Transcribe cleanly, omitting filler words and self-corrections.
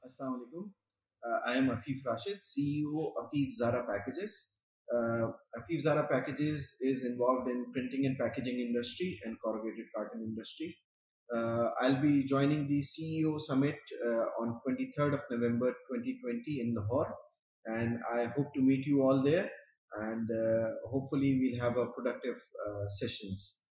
Assalamu alaikum. I am Afeef Rashid, CEO Afeef Zara Packages. Afeef Zara Packages is involved in printing and packaging industry and corrugated carton industry. I'll be joining the CEO Summit on 23rd of November 2020 in Lahore, and I hope to meet you all there. And hopefully, we'll have a productive sessions.